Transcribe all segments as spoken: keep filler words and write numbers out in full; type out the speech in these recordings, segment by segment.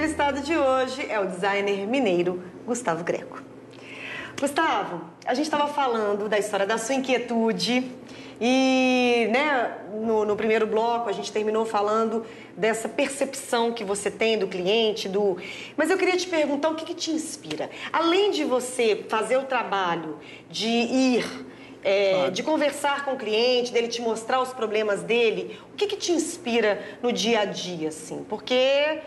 entrevistado de hoje é o designer mineiro Gustavo Greco. Gustavo, a gente estava falando da história da sua inquietude e, né, no, no primeiro bloco a gente terminou falando dessa percepção que você tem do cliente, do... Mas eu queria te perguntar o que, que te inspira? Além de você fazer o trabalho de ir, é, claro. de conversar com o cliente, dele te mostrar os problemas dele, o que, que te inspira no dia a dia, assim? Porque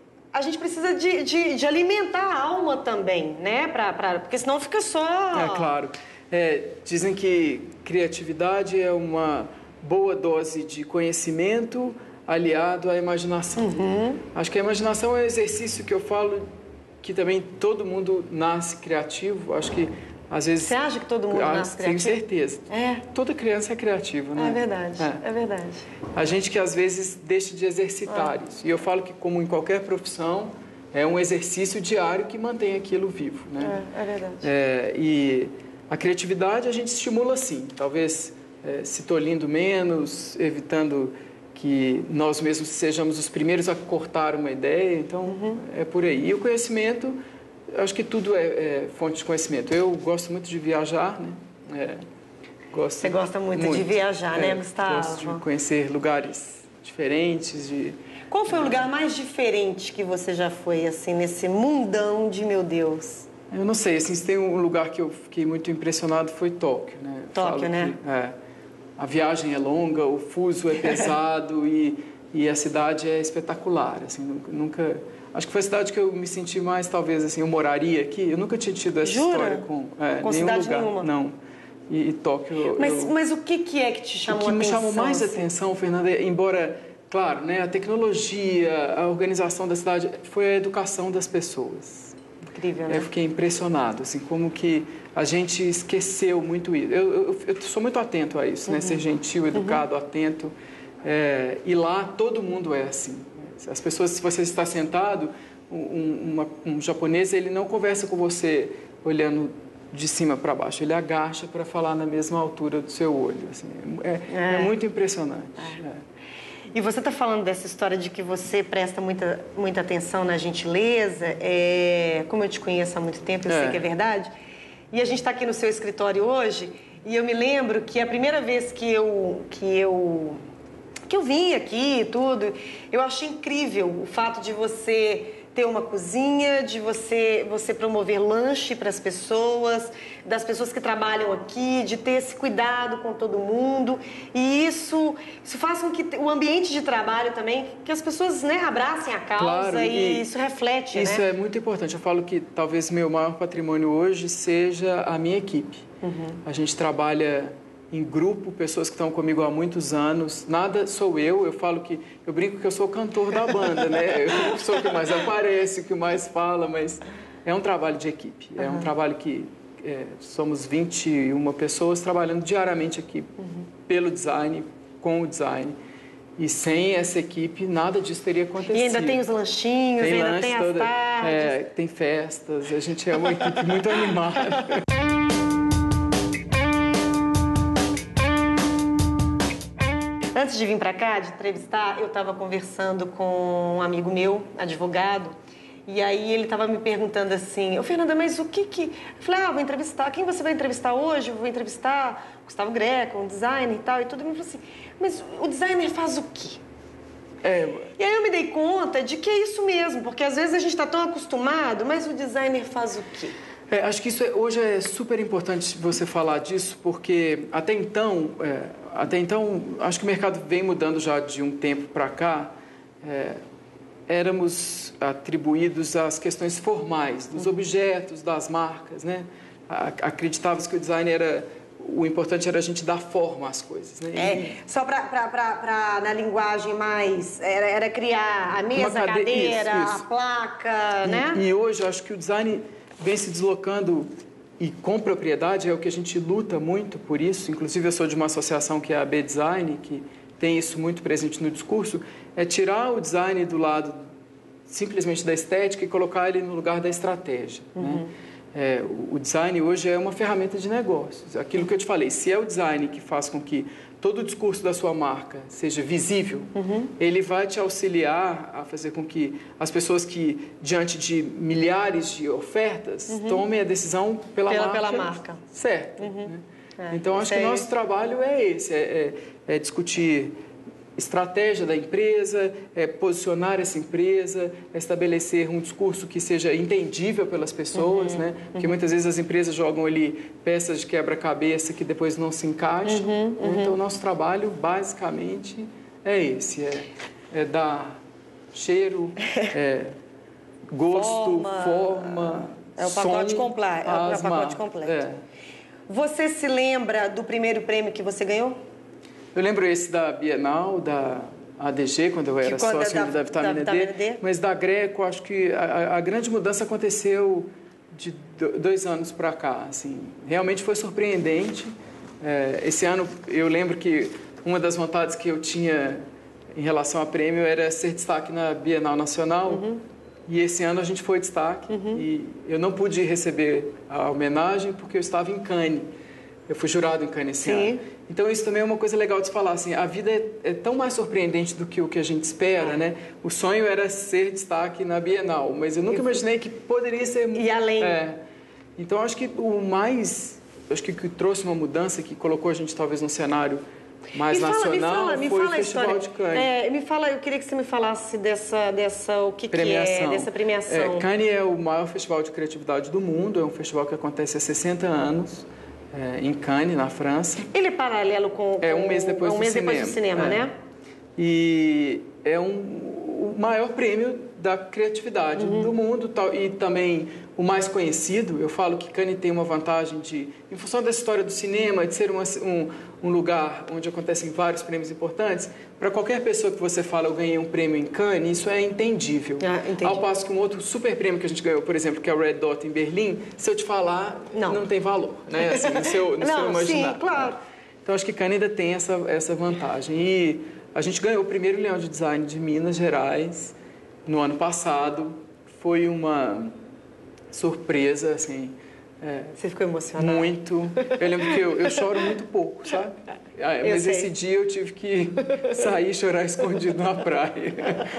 a gente precisa de, de, de alimentar a alma também, né? Pra, pra, porque senão fica só... É, claro. É, dizem que criatividade é uma boa dose de conhecimento aliado à imaginação. Uhum. Acho que a imaginação é um exercício que eu falo que também todo mundo nasce criativo. Acho que às vezes... Você acha que todo mundo ah, nasce criativo? Tenho certeza. É. Toda criança é criativa, né? É verdade, é, é verdade. A gente que às vezes deixa de exercitar ah. isso. E eu falo que, como em qualquer profissão, é um exercício diário que mantém aquilo vivo, né? É, é verdade. É, e a criatividade a gente estimula sim, talvez é, se tolhindo menos, evitando que nós mesmos sejamos os primeiros a cortar uma ideia, então uhum. é por aí. E o conhecimento, acho que tudo é, é fonte de conhecimento. Eu gosto muito de viajar, né? É, gosto Você gosta muito, muito de viajar, é, né, Gustavo? Gosto de conhecer lugares diferentes. De... Qual foi o lugar mais diferente que você já foi, assim, nesse mundão de meu Deus? Eu não sei, assim, se tem um lugar que eu fiquei muito impressionado foi Tóquio, né? Tóquio, Falo né? Que, é, a viagem é longa, o fuso é pesado e, e a cidade é espetacular, assim, nunca, nunca... Acho que foi a cidade que eu me senti mais, talvez, assim, eu moraria aqui. Eu nunca tinha tido essa Jura? história com, é, com nenhum cidade lugar. Nenhuma? Não. E, e Tóquio... Mas, eu... mas o que, que é que te chamou a atenção? O que me chamou mais assim? atenção, Fernanda, embora, claro, né, a tecnologia, a organização da cidade, foi a educação das pessoas. Incrível, né? Eu fiquei impressionado, assim, como que a gente esqueceu muito isso. Eu, eu, eu sou muito atento a isso, uhum. né? Ser gentil, educado, uhum. atento. É, e lá todo mundo é assim. As pessoas, se você está sentado, um, uma, um japonês, ele não conversa com você olhando de cima para baixo. Ele agacha para falar na mesma altura do seu olho. Assim. É, é. é muito impressionante. É. É. E você está falando dessa história de que você presta muita, muita atenção na gentileza. É, como eu te conheço há muito tempo, eu é. sei que é verdade. E a gente está aqui no seu escritório hoje e eu me lembro que a primeira vez que eu, que eu, que eu vim aqui e tudo, eu achei incrível o fato de você ter uma cozinha, de você, você promover lanche para as pessoas, das pessoas que trabalham aqui, de ter esse cuidado com todo mundo. E isso, isso faz com que o ambiente de trabalho também, que as pessoas, né, abracem a causa, claro, e, e isso reflete, isso, né? Isso é muito importante. Eu falo que talvez meu maior patrimônio hoje seja a minha equipe. Uhum. A gente trabalha em grupo, pessoas que estão comigo há muitos anos. Nada sou eu, eu falo que... Eu brinco que eu sou o cantor da banda, né? Eu sou o que mais aparece, o que mais fala, mas é um trabalho de equipe. É uhum. um trabalho que é, somos vinte e uma pessoas trabalhando diariamente aqui uhum. pelo design, com o design. E sem essa equipe, nada disso teria acontecido. E ainda tem os lanchinhos, tem ainda lanche tem as toda, tardes. É, tem festas, a gente é uma equipe muito animada. Antes de vir para cá, de entrevistar, eu estava conversando com um amigo meu, advogado, e aí ele estava me perguntando assim, ô Fernanda, mas o que que... Eu falei, ah, vou entrevistar, quem você vai entrevistar hoje? Eu vou entrevistar o Gustavo Greco, um designer e tal, e tudo. Ele falou assim, mas o designer faz o quê? É... E aí eu me dei conta de que é isso mesmo, porque às vezes a gente está tão acostumado, mas o designer faz o quê? É, acho que isso é, hoje é super importante você falar disso, porque até então, é, até então, acho que o mercado vem mudando já de um tempo para cá. É, éramos atribuídos às questões formais, dos uhum. objetos, das marcas, né? Acreditávamos que o design era... O importante era a gente dar forma às coisas, né? É, e... só para, na linguagem mais... Era, era criar a mesa, cade... a cadeira, isso, isso. a placa, e, né? E hoje, eu acho que o design... vem se deslocando e com propriedade, é o que a gente luta muito por isso. Inclusive, eu sou de uma associação que é a B Design, que tem isso muito presente no discurso, é tirar o design do lado simplesmente da estética e colocar ele no lugar da estratégia. Uhum. Né? É, o design hoje é uma ferramenta de negócios. Aquilo que eu te falei, se é o design que faz com que todo o discurso da sua marca seja visível, uhum. ele vai te auxiliar a fazer com que as pessoas que, diante de milhares de ofertas, uhum. tomem a decisão pela, pela, marca, pela marca certa. Uhum. Né? É, então, acho que o nosso trabalho é esse, é, é, é discutir estratégia da empresa, é posicionar essa empresa, é estabelecer um discurso que seja entendível pelas pessoas, uhum, né? Porque uhum. muitas vezes as empresas jogam ali peças de quebra-cabeça que depois não se encaixam. Uhum, uhum. Então, o nosso trabalho, basicamente, é esse. É, é dar cheiro, é, gosto, forma... forma é o pacote som, completo. É o pacote completo. É. Você se lembra do primeiro prêmio que você ganhou? Eu lembro esse da Bienal, da A D G, quando eu era quando sócio da, da, vitamina, da vitamina D, D, mas da Greco, acho que a, a grande mudança aconteceu de dois anos para cá. Assim, realmente foi surpreendente. É, esse ano, eu lembro que uma das vontades que eu tinha em relação a prêmio era ser destaque na Bienal Nacional. Uhum. E esse ano a gente foi destaque. Uhum. E eu não pude receber a homenagem porque eu estava em Cannes. Eu fui jurado em Cannes esse Sim. ano. Então, isso também é uma coisa legal de se falar. Assim, a vida é, é tão mais surpreendente do que o que a gente espera, né? O sonho era ser destaque na Bienal, mas eu nunca imaginei que poderia ser... E além. É. Então, acho que o mais... Acho que o que trouxe uma mudança, que colocou a gente talvez num cenário mais me fala, nacional, me fala, me foi fala o Festival a de Cannes. É, me fala, eu queria que você me falasse dessa, dessa o que, que é, dessa premiação. É, Cannes é o maior festival de criatividade do mundo, é um festival que acontece há sessenta anos. É, em Cannes, na França. Ele é paralelo com, com é um mês depois, um do, mês cinema. depois do cinema, é. né? E é um, o maior prêmio da criatividade uhum. do mundo tal, e também o mais conhecido. Eu falo que Cannes tem uma vantagem de, em função da história do cinema, de ser uma, um, um lugar onde acontecem vários prêmios importantes. Para qualquer pessoa que você fala, eu ganhei um prêmio em Cannes, isso é entendível. Ah, Ao passo que um outro super prêmio que a gente ganhou, por exemplo, que é o Red Dot em Berlim, se eu te falar, não, não tem valor, né? Assim, no seu, no não, seu imaginário. Sim, claro. Então, acho que Cannes ainda tem essa, essa vantagem. E a gente ganhou o primeiro Leão de Design de Minas Gerais no ano passado. Foi uma surpresa, assim... É, Você ficou emocionado? Muito. Eu lembro que eu, eu choro muito pouco, sabe? Mas sei. esse dia eu tive que sair e chorar escondido na praia.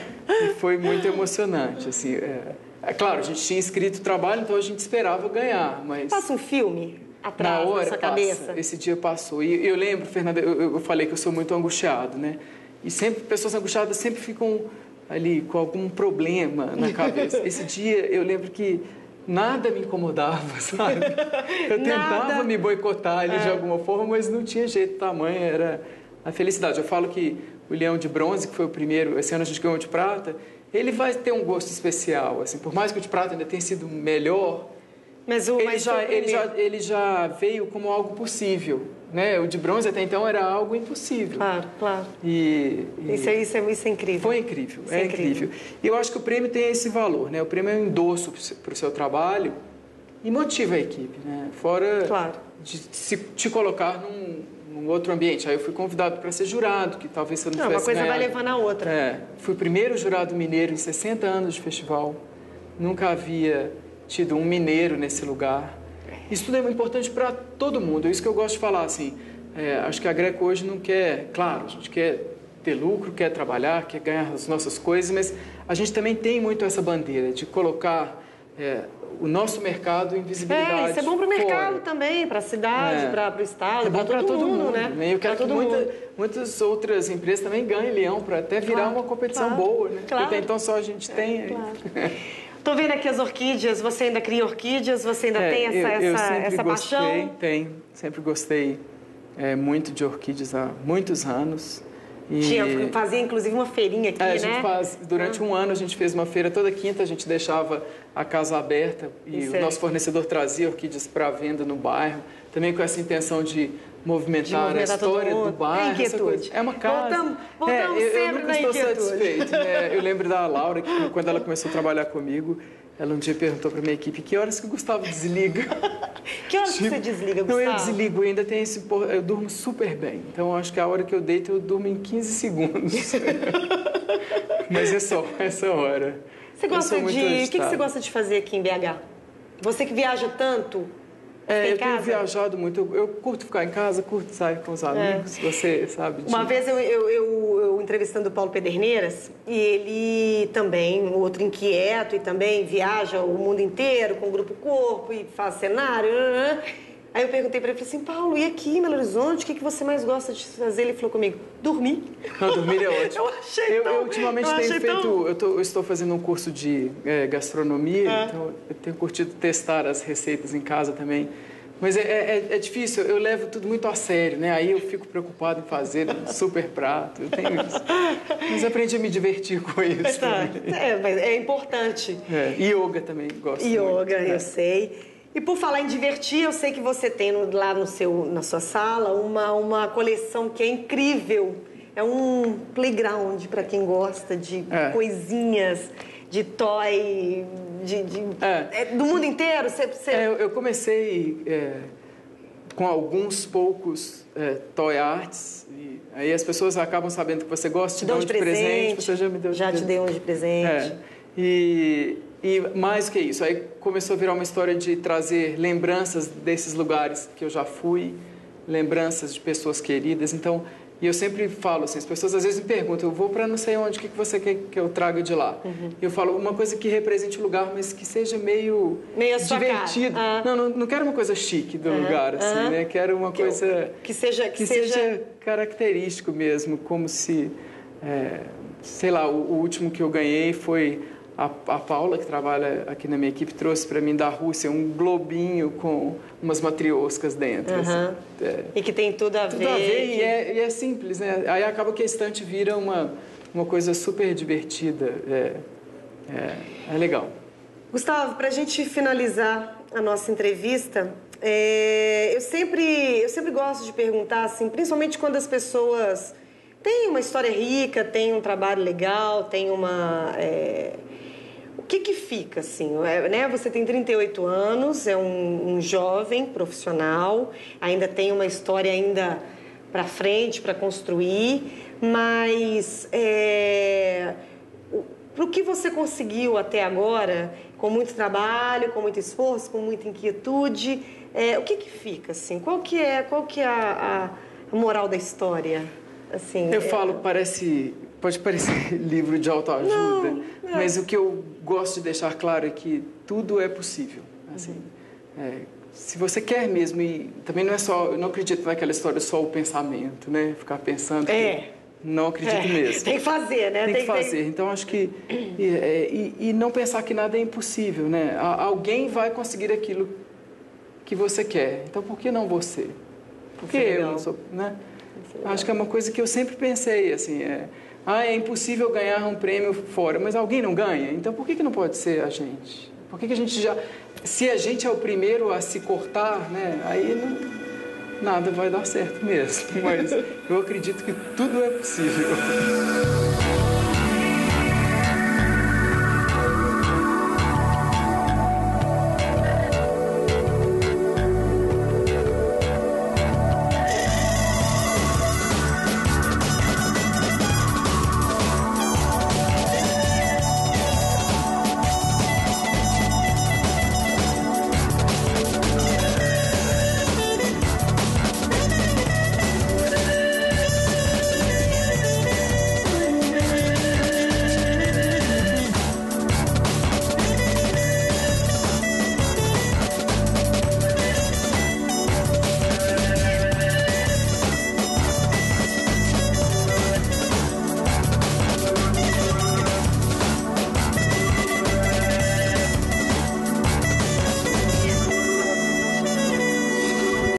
E foi muito emocionante, assim. É, é claro, a gente tinha escrito o trabalho, então a gente esperava ganhar, mas... Passa um filme atrás na hora, da sua passa. cabeça? Esse dia passou. E eu lembro, Fernanda, eu, eu falei que eu sou muito angustiado, né? E sempre, pessoas angustiadas sempre ficam ali com algum problema na cabeça. Esse dia, eu lembro que nada me incomodava, sabe? Eu tentava nada. me boicotar ali é. de alguma forma, mas não tinha jeito, tamanho era a felicidade. Eu falo que o Leão de Bronze, que foi o primeiro, esse ano a gente ganhou de prata, ele vai ter um gosto especial, assim, por mais que o de prata ainda tenha sido melhor, mas o, ele, mas já, o ele, já, ele já veio como algo possível, né? O de bronze até então era algo impossível. Claro, claro. E, e isso, é, isso, é, isso é incrível. Foi incrível, isso é, é incrível. incrível. E eu acho que o prêmio tem esse valor, né? O prêmio é um endosso para o seu trabalho e motiva a equipe, né? Fora claro. de se, te colocar num, num outro ambiente. Aí eu fui convidado para ser jurado, que talvez você não tivesse Uma coisa ganhado. vai levando a outra. É, fui o primeiro jurado mineiro em sessenta anos de festival. Nunca havia tido um mineiro nesse lugar. Isso tudo é muito importante para todo mundo. É isso que eu gosto de falar, assim. É, acho que a Greco hoje não quer... Claro, a gente quer ter lucro, quer trabalhar, quer ganhar as nossas coisas, mas a gente também tem muito essa bandeira de colocar é, o nosso mercado em visibilidade. É, isso é bom para o mercado fora. também, para a cidade, é. para o estado, é bom para todo, todo mundo, mundo, né? Eu quero que muita, muitas outras empresas também ganhem leão para até virar claro, uma competição claro, boa, né? Claro. Porque até então só a gente tem... É, claro. Estou vendo aqui as orquídeas, você ainda cria orquídeas, você ainda é, tem essa, eu, eu essa, sempre essa gostei, paixão? Tenho, sempre gostei é, muito de orquídeas há muitos anos. E... Tinha, fazia inclusive uma feirinha aqui, é, né? A gente faz, durante ah. um ano a gente fez uma feira, toda quinta a gente deixava a casa aberta e Isso o é. nosso fornecedor trazia orquídeas para venda no bairro, também com essa intenção de movimentar, de movimentar a história do bairro. É inquietude. É uma casa. Voltamos, voltamos é, eu, sempre eu nunca na estou inquietude. satisfeito. Né? Eu lembro da Laura, que quando ela começou a trabalhar comigo, ela um dia perguntou para minha equipe que horas que o Gustavo desliga. Que horas tipo, que você desliga, Gustavo? Não, eu desligo, ainda tem esse... Eu durmo super bem. Então, acho que a hora que eu deito, eu durmo em quinze segundos. Mas é só essa hora. Você gosta de... O que, que você gosta de fazer aqui em B H? Você que viaja tanto, É, eu casa? tenho viajado muito. Eu, eu curto ficar em casa, curto sair com os amigos, é. Você sabe disso. Uma vez eu, eu, eu, eu entrevistando o Paulo Pederneiras, e ele também, um outro inquieto, e também viaja o mundo inteiro com o Grupo Corpo e faz cenário. Aí eu perguntei para ele, falei assim, Paulo, e aqui em Belo Horizonte, o que, que você mais gosta de fazer? Ele falou comigo, dormir. Não, dormir é ótimo. Eu achei eu, tão... eu ultimamente eu tenho feito... Tão... Eu, tô, eu estou fazendo um curso de é, gastronomia, é. Então eu tenho curtido testar as receitas em casa também. Mas é, é, é difícil, eu levo tudo muito a sério, né? Aí eu fico preocupado em fazer um super prato, eu tenho isso. Mas aprendi a me divertir com isso. Tá. É, mas é importante. É, yoga também, gosto yoga, muito. Yoga, eu é. sei. E por falar em divertir, eu sei que você tem lá no seu, na sua sala uma, uma coleção que é incrível. É um playground para quem gosta de é. coisinhas, de toy, de, de é. É, do mundo inteiro. Você, você... É, eu comecei é, com alguns poucos é, toy arts. E aí as pessoas acabam sabendo que você gosta, te dão de presente. presente. Você já me deu Já de te dei um de presente. É. E... E mais que isso, aí começou a virar uma história de trazer lembranças desses lugares que eu já fui, lembranças de pessoas queridas. Então, e eu sempre falo assim, as pessoas às vezes me perguntam, eu vou para não sei onde, o que você quer que eu traga de lá? Uhum. E eu falo uma coisa que represente o lugar, mas que seja meio, meio divertido. Ah. Não, não, não quero uma coisa chique do uhum. lugar, assim, uhum. né? Quero uma que coisa eu, que seja que, que seja... seja característico mesmo, como se, é, sei lá, o, o último que eu ganhei foi... A, a Paula, que trabalha aqui na minha equipe, trouxe para mim da Rússia um globinho com umas matrioscas dentro. Uhum. Assim. É, e que tem tudo a tudo ver. Tudo a ver que... e, é, e é simples, né? Aí acaba que a estante vira uma, uma coisa super divertida. É, é, é legal. Gustavo, para a gente finalizar a nossa entrevista, é, eu, sempre, eu sempre gosto de perguntar, assim, principalmente quando as pessoas têm uma história rica, têm um trabalho legal, têm uma... É, o que que fica, assim, é, né? Você tem trinta e oito anos, é um, um jovem profissional, ainda tem uma história ainda para frente, para construir, mas é, para o que você conseguiu até agora, com muito trabalho, com muito esforço, com muita inquietude, é, o que que fica, assim? Qual que é, qual que é a, a moral da história? Assim, eu é... falo, parece... Pode parecer livro de autoajuda, não, não. Mas o que eu gosto de deixar claro é que tudo é possível. Assim, uhum. é, se você quer mesmo, e também não é só, eu não acredito naquela história só o pensamento, né? Ficar pensando. É. Não acredito é. mesmo. Tem que fazer, né? Tem, Tem que fazer. Tem... Então acho que e, e, e não pensar que nada é impossível, né? Alguém vai conseguir aquilo que você quer. Então por que não você? Por que eu não sou, né? Acho que é uma coisa que eu sempre pensei, assim, é, ah, é impossível ganhar um prêmio fora, mas alguém não ganha, então por que que não pode ser a gente? Por que que a gente já... Se a gente é o primeiro a se cortar, né, aí não, nada vai dar certo mesmo, mas eu acredito que tudo é possível.